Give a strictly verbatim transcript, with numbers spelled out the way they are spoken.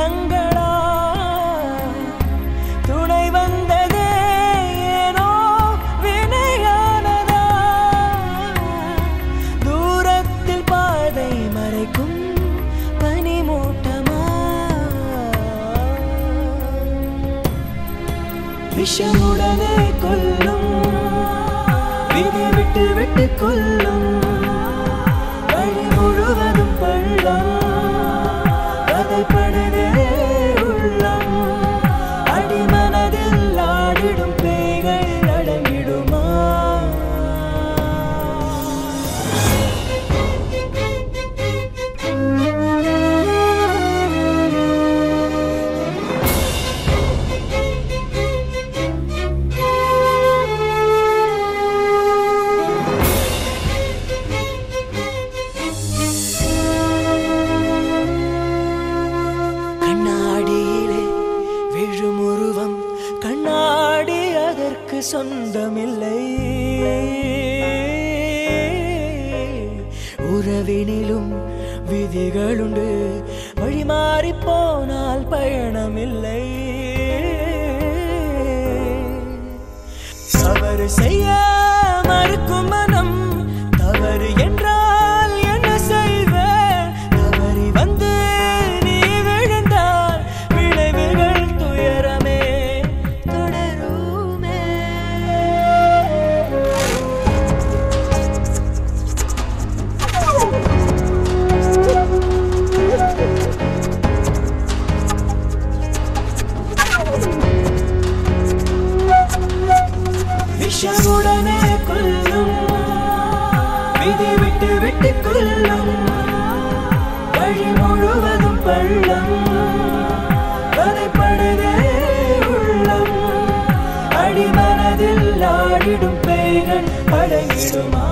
காலங்களா துணை வந்ததே ஏனோ வினையானதா தூரத்தில் பாதை மறைக்கும் பனிமூட்டமா விஷமுடனே கொல்லும் விதி விட்டு விட்டு கொல்லும் வழி முழுவதும் பள்ளம் கதைப்படுதே உள்ளம் அடிமனதில் ஆடிடும் பேய்கள் அடங்கிடுமா கண்ணாடி அதற்கு சொந்தமில்லை உறவினிலும் விதிகளுண்டு வழி மாறி போனால் பயணமில்லை தவறு செய்ய மறுக்கும் மனம் தவறு என்றால் என்ன செய்வேன் தவறி வந்து நீ விழுந்தால் விளைவுகள் துயரமே விஷமுடனே கொல்லும் விதி விட்டு விட்டு கொல்லும் வழி முழுவதும் பள்ளம் கதைப்படுதே உள்ளம் அடிமனதில் ஆடிடும் பேய்கள் அடங்கிடுமா